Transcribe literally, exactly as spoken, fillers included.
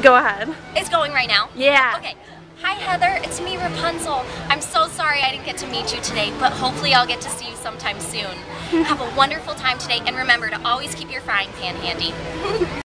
Go ahead. It's going right now? Yeah. Okay. Hi Heather, it's me Rapunzel. I'm so sorry I didn't get to meet you today, but hopefully I'll get to see you sometime soon. Have a wonderful time today, and remember to always keep your frying pan handy.